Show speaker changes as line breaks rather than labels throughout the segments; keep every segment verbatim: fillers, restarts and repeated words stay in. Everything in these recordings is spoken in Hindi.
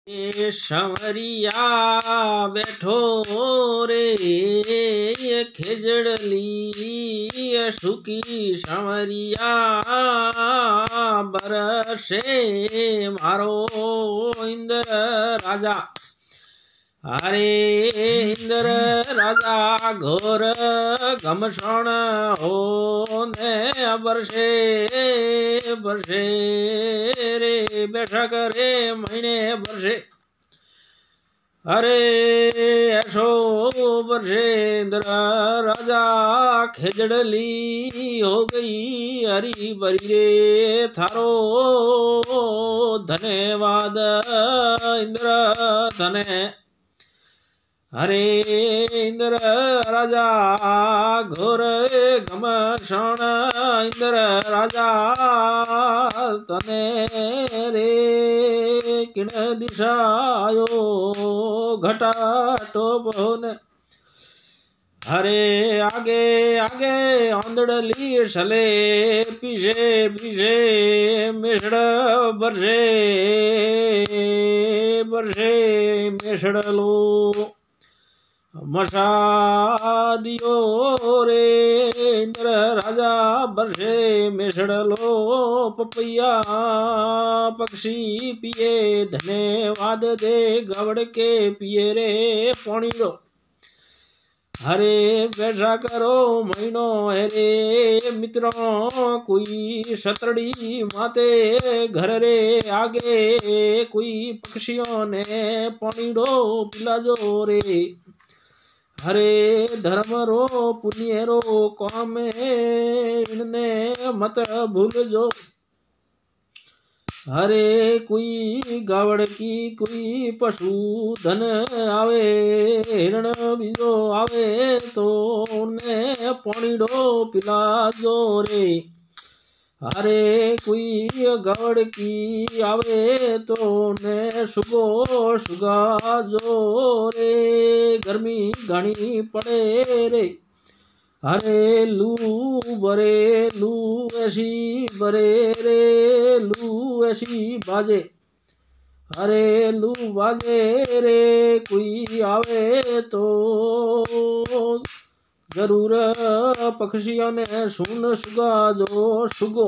संवरिया बैठो रे खेजड़ली सुखी संवरिया बरसे मारो इंद्र राजा। अरे इंद्र राजा घोर घमसण हो ने बरसे बरसे रे बैठक रे महीने बरसे। अरे ऐसो बरसे इंद्र राजा खेजड़ली हो गई हरी भरी रे थारो धन्यवाद इंद्र धने। अरे इंद्र राजा घोर घमसण इंद्र राजा तने रे किण दिशायो घटा टोप होने। अरे आगे आगे आंधड़ली सले पीछे पीछे मेषड़ बरसे बरसे मेषड़ लो मसा दियो रे इंद्र राजा बरसे मेषड़ लो पपैया पक्षी पिए धन्यवाद दे गवड़ के पिए रे पौनीड़ो। अरे वैसा करो महीनो है रे मित्रों कोई सतड़ी माते घर रे आगे कोई पक्षियों ने पौनीड़ो पिला जो रे। हरे धर्म रो पुण्य रो काम इनने मत भूल जो। हरे कोई गावड़ की कोई पशु धन आवे हिरण बीजो आवे तो उन्हें पौनीड़ो पिला जो रे। अरे कोई गावड़ की आवे तो उन्हें सुगो सुगा जो रे गर्मी घनी पड़े रे। अरे लू बरे लू ऐसी बरे रे लू ऐसी बाजे। अरे लू बाजे रे कोई आवे तो जरूर पक्षियों ने सुन सुगा जो सुगो।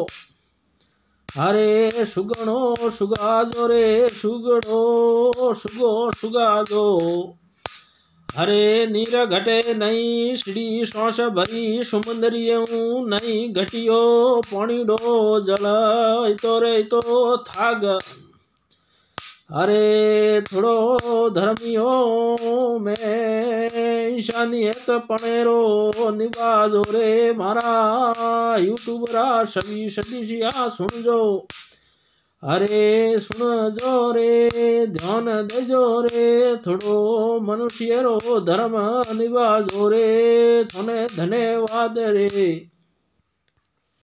अरे सुगणो सुगा जो रे सुगड़ो सुगो सुगा जो। अरे नीर घटे नहीं श्री श्वास भरी समुद्रियों नहीं घटियो पौनीड़ो जल तो रे तो थाग। अरे थोड़ो धर्मियों में ईशानियत पनेरो निवाजो रे मारा यूट्यूबरा सभी सदस्या सुन जो। अरे सुन जो रे ध्यान दे जो रे थोड़ो मनुष्य रो धर्म निभा जो रे थोने धन्यवाद रे।